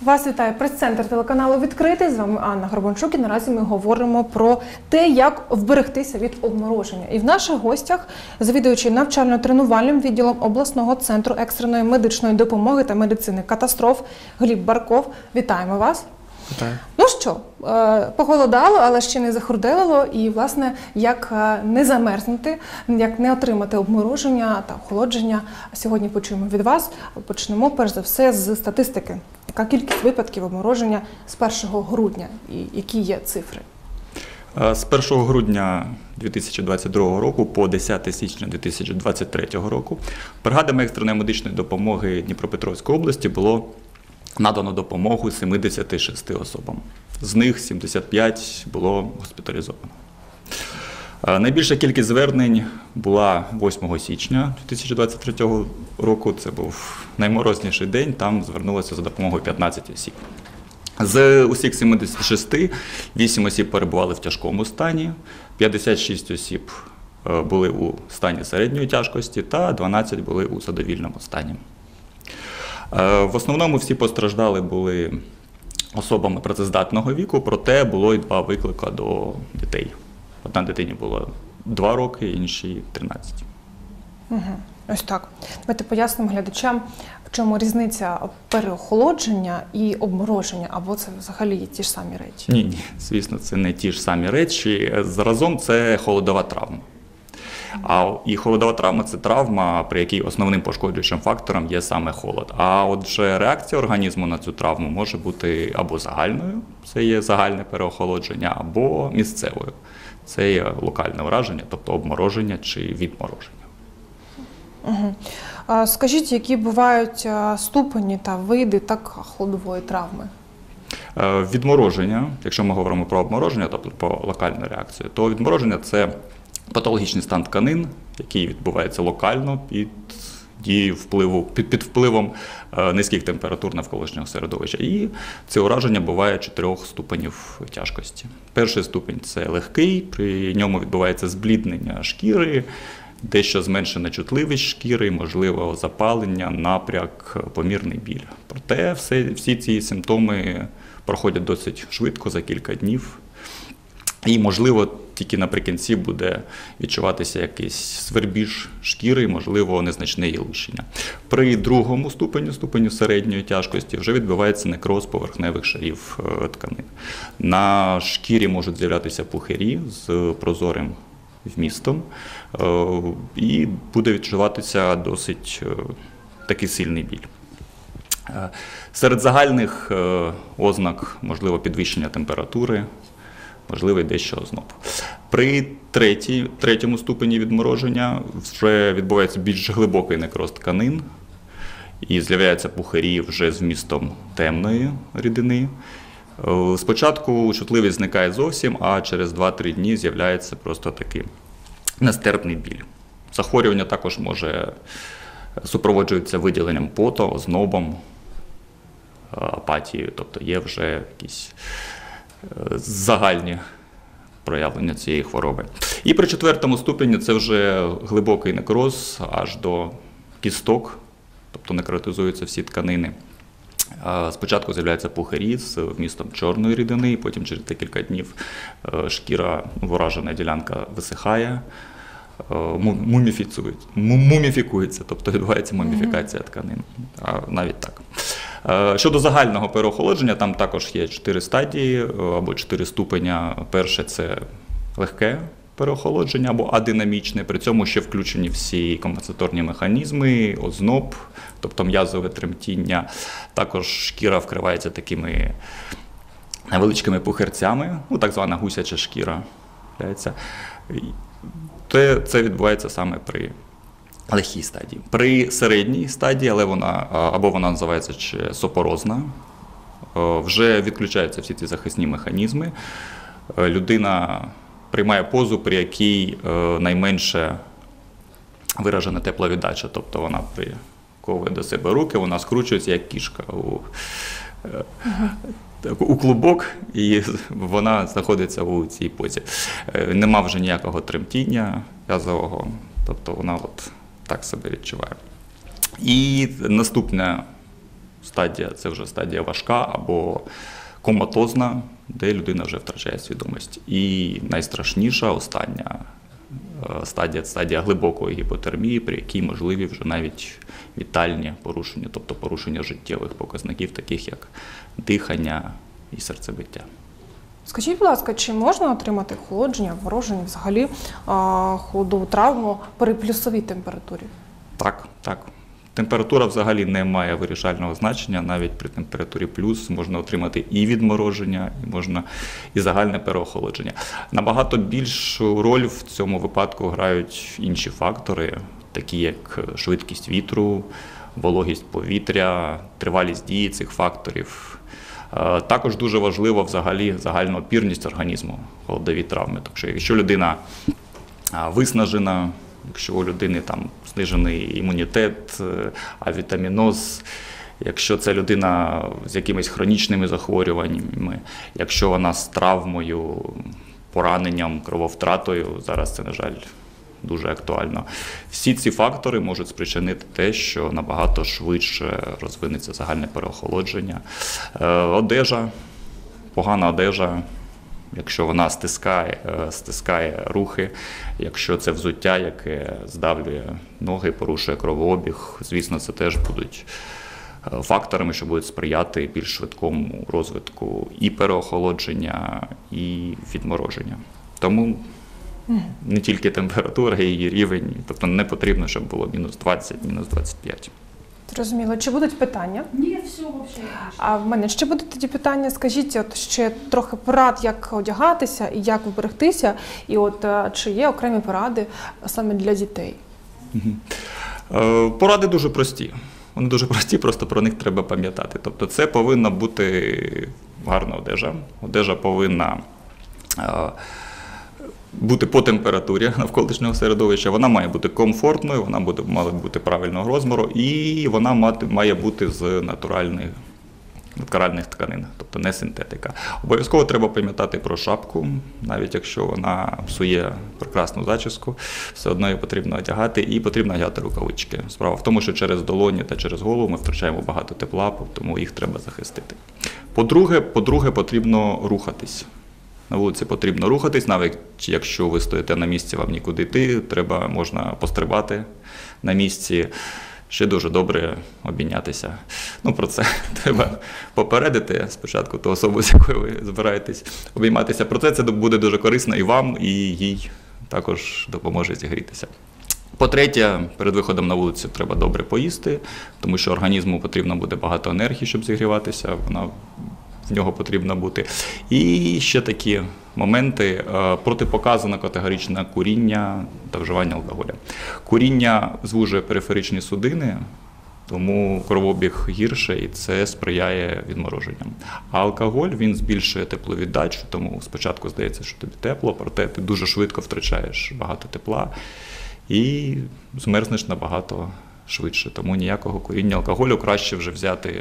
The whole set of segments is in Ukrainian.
Вас вітає прес-центр телеканалу «Відкритий». З вами Анна Горбанчук і наразі ми говоримо про те, як вберегтися від обмороження. І в наших гостях завідуючий навчально-тренувальним відділом обласного центру екстреної медичної допомоги та медицини катастроф Гліб Барков. Вітаємо вас. Вітаю. Ну що, похолодало, але ще не захурделило. І, власне, як не замерзнути, як не отримати обмороження та охолодження, сьогодні почуємо від вас. Почнемо, перш за все, з статистики. Яка кількість випадків обмороження з 1 грудня і які є цифри? З 1 грудня 2022 року по 10 січня 2023 року бригадами екстреної медичної допомоги Дніпропетровської області було надано допомогу 76 особам. З них 75 було госпіталізовано. Найбільша кількість звернень була 8 січня 2023 року. Це був найморозніший день, там звернулося за допомогою 15 осіб. З усіх 76 8 осіб перебували в тяжкому стані, 56 осіб були у стані середньої тяжкості та 12 були у задовільному стані. В основному всі постраждали були особами працездатного віку, проте було і 2 виклики до дітей. Одна дитині було 2 роки, іншій 13. Ось так. Давайте пояснимо глядачам, в чому різниця переохолодження і обмороження, або це взагалі є ті ж самі речі? Ні, звісно, це не ті ж самі речі. Заразом це холодова травма. І холодова травма – це травма, при якій основним пошкоджуючим фактором є саме холод. А отже, реакція організму на цю травму може бути або загальною, це є загальне переохолодження, або місцевою. Це є локальне враження, тобто обмороження чи відмороження. Скажіть, які бувають ступені та види холодової травми? Відмороження, якщо ми говоримо про обмороження, тобто про локальну реакцію, то відмороження – це патологічний стан тканин, який відбувається локально під дією під впливом низьких температур навколишнього середовища. І це ураження буває 4 ступенів тяжкості. Перший ступінь – це легкий, при ньому відбувається збліднення шкіри, дещо зменшена чутливість шкіри, можливо запалення, напряг, помірний біль. Проте всі ці симптоми проходять досить швидко, за кілька днів. І, можливо, тільки наприкінці буде відчуватися якийсь свербіж шкіри, можливо, незначне її лущення. При другому ступеню середньої тяжкості, вже відбувається некроз поверхневих шарів тканин. На шкірі можуть з'являтися пухирі з прозорим вмістом, і буде відчуватися досить такий сильний біль. Серед загальних ознак, можливо, підвищення температури, можливо, дещо озноб. При третьому ступені відмороження вже відбувається більш глибокий некроз тканин і з'являються пухирі вже з вмістом темної рідини. Спочатку чутливість зникає зовсім, а через 2-3 дні з'являється просто такий нестерпний біль. Захворювання також може супроводжуватися виділенням поту, ознобом, апатією, тобто є вже якісь загальні проявлення цієї хвороби. І при 4-му ступені це вже глибокий некроз аж до кісток, тобто некротизуються всі тканини. Спочатку з'являються пухирі з вмістом чорної рідини, потім через декілька днів шкіра, вражена ділянка висихає, муміфікується, тобто відбувається муміфікація тканин. Навіть так. Щодо загального переохолодження, там також є 4 стадії або 4 ступеня. Перше – це легке переохолодження або адинамічне, при цьому ще включені всі компенсаторні механізми, озноб, тобто м'язове тремтіння. Також шкіра вкривається такими невеличкими пухирцями, так звана гусяча шкіра. Це відбувається саме при легкій стадії. При середній стадії, але вона називається сопорозна, вже відключаються всі ці захисні механізми. Людина приймає позу, при якій найменше виражена тепловіддача, тобто вона приковує до себе руки, вона скручується як кішка у клубок, і вона знаходиться у цій позі. Нема вже ніякого тремтіння м'язового, тобто вона так себе відчуває. І наступне стадія, це вже стадія важка або коматозна, де людина вже втрачає свідомість. І найстрашніша, остання стадія – стадія глибокої гіпотермії, при якій можливі вже навіть вітальні порушення, тобто порушення життєвих показників, таких як дихання і серцебиття. Скажіть, будь ласка, чи можна отримати охолодження, обмороження, взагалі холодову травму при плюсовій температурі? Так, так. Температура взагалі не має вирішального значення, навіть при температурі плюс можна отримати і відмороження, і можна і загальне переохолодження. Набагато більшу роль в цьому випадку грають інші фактори, такі як швидкість вітру, вологість повітря, тривалість дії цих факторів. Також дуже важлива взагалі загальна опірність організму холодові травми. Тобто, якщо людина виснажена, якщо у людини там знижений імунітет, авітаміноз, якщо це людина з якимись хронічними захворюваннями, якщо вона з травмою, пораненням, крововтратою, зараз це, на жаль, дуже актуально. Всі ці фактори можуть спричинити те, що набагато швидше розвинеться загальне переохолодження. Одежа, погана одежа, якщо вона стискає рухи, якщо це взуття, яке здавлює ноги, порушує кровообіг, звісно, це теж будуть факторами, що будуть сприяти більш швидкому розвитку і переохолодження, і відмороження. Тому не тільки температура, і її рівень, тобто не потрібно, щоб було мінус 20, мінус 25. Зрозуміло. Чи будуть питання? Ні, все взагалі. А в мене ще будуть тоді питання. Скажіть, от ще трохи порад, як одягатися і як вберегтися, і от чи є окремі поради саме для дітей? Поради дуже прості. Вони дуже прості, просто про них треба пам'ятати. Тобто це повинна бути гарна одежа. Одежа повинна бути по температурі навколишнього середовища, вона має бути комфортною, вона має бути правильного розміру і вона має бути з натуральних тканин, тобто не синтетика. Обов'язково треба пам'ятати про шапку, навіть якщо вона псує прекрасну зачіску, все одно її потрібно одягати і потрібно одягати рукавички. Справа в тому, що через долоні та через голову ми втрачаємо багато тепла, тому їх треба захистити. По-друге, потрібно рухатись. На вулиці потрібно рухатись, навіть якщо ви стоїте на місці, вам нікуди йти, можна пострибати на місці, ще дуже добре обійнятися. Про це треба попередити спочатку ту особу, з якою ви збираєтесь обійматися. Проте це буде дуже корисно і вам, і їй також допоможе зігрітися. По-третє, перед виходом на вулицю треба добре поїсти, тому що організму потрібно буде багато енергії, щоб зігріватися, в нього потрібно бути. І ще такі моменти. Протипоказано категоричне куріння та вживання алкоголю. Куріння звужує периферичні судини, тому кровообіг гірше і це сприяє відмороженням. А алкоголь, він збільшує тепловіддачу, тому спочатку здається, що тобі тепло, проте ти дуже швидко втрачаєш багато тепла і змерзнеш набагато швидше. Тому ніякого куріння. Алкоголю краще вже взяти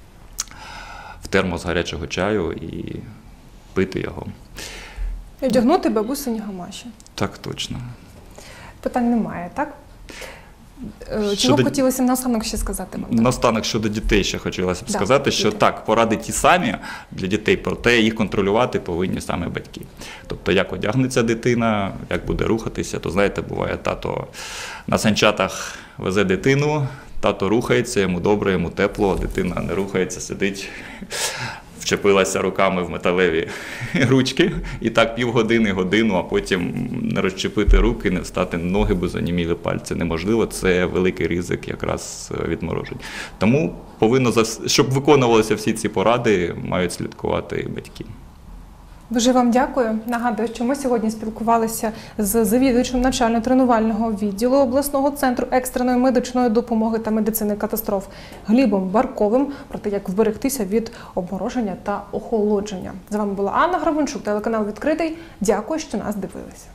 в термос гарячого чаю і пити його. І вдягнути бабусині гамаші. Так, точно. Питань немає, так? Чого б хотілося наостанок ще сказати вам? Наостанок щодо дітей ще хотілося б сказати, що так, поради ті самі для дітей, проте їх контролювати повинні саме батьки. Тобто, як одягнеться дитина, як буде рухатися, то, знаєте, буває, тато на санчатах везе дитину, тато рухається, йому добре, йому тепло, дитина не рухається, сидить, вчепилася руками в металеві ручки, і так півгодини, годину, а потім не розчепити руки, не встати ноги, бо заніміли пальці неможливо, це великий ризик якраз відморожень. Тому щоб виконувалися всі ці поради, мають слідкувати батьки. Дуже вам дякую. Нагадую, що ми сьогодні спілкувалися з завідувачем навчально-тренувального відділу обласного центру екстреної медичної допомоги та медицини катастроф Глібом Барковим про те, як вберегтися від обмороження та охолодження. З вами була Анна Грабунчук, телеканал «Відкритий». Дякую, що нас дивилися.